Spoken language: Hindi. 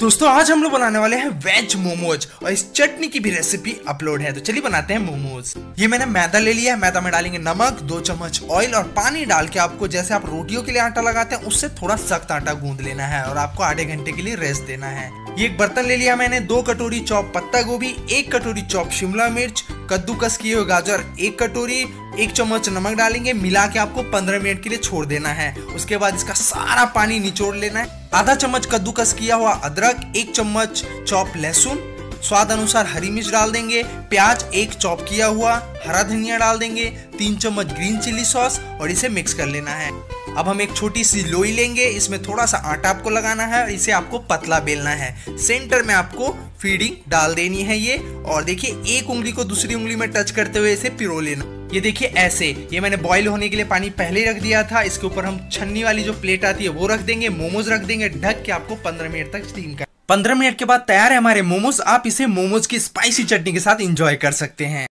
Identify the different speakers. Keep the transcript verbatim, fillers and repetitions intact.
Speaker 1: दोस्तों आज हम लोग बनाने वाले हैं वेज मोमोज और इस चटनी की भी रेसिपी अपलोड है, तो चलिए बनाते हैं मोमोज। ये मैंने मैदा ले लिया है। मैदा में डालेंगे नमक, दो चम्मच ऑयल और पानी डाल के आपको जैसे आप रोटियों के लिए आटा लगाते हैं उससे थोड़ा सख्त आटा गूंद लेना है और आपको आधे घंटे के लिए रेस्ट देना है। ये एक बर्तन ले लिया मैंने, दो कटोरी चॉप पत्ता गोभी, एक कटोरी चॉप शिमला मिर्च, कद्दूकस किए हुए गाजर एक कटोरी, एक चम्मच नमक डालेंगे, मिला के आपको पंद्रह मिनट के लिए छोड़ देना है। उसके बाद इसका सारा पानी निचोड़ लेना है। आधा चम्मच कद्दूकस किया हुआ अदरक, एक चम्मच चॉप लहसुन, स्वाद अनुसार हरी मिर्च डाल देंगे, प्याज एक चॉप किया हुआ, हरा धनिया डाल देंगे, तीन चम्मच ग्रीन चिली सॉस और इसे मिक्स कर लेना है। अब हम एक छोटी सी लोई लेंगे, इसमें थोड़ा सा आटा आपको लगाना है और इसे आपको पतला बेलना है। सेंटर में आपको फीडिंग डाल देनी है ये, और देखिए एक उंगली को दूसरी उंगली में टच करते हुए इसे पिरो लेना। ये देखिए ऐसे। ये मैंने बॉईल होने के लिए पानी पहले ही रख दिया था। इसके ऊपर हम छन्नी वाली जो प्लेट आती है वो रख देंगे, मोमोज रख देंगे, ढक के आपको पंद्रह मिनट तक स्टीम कर। पंद्रह मिनट के बाद तैयार है हमारे मोमोज। आप इसे मोमोज की स्पाइसी चटनी के साथ एंजॉय कर सकते हैं।